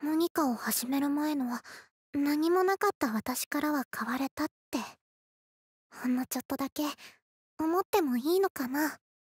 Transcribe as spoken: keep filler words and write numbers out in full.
モニカを始める前のは何もなかった私からは変われたって、ほんのちょっとだけ思ってもいいのかな。